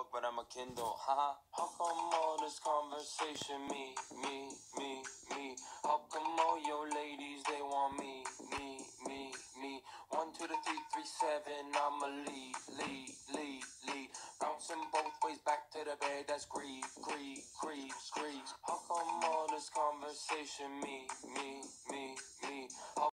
but I'm a Kindle, haha. How come all this conversation, me? How come all your ladies, they want me? 1 to the 3, 3, 7, I'm a lead. Bouncing both ways back to the bed, that's greed. How come all this conversation, me?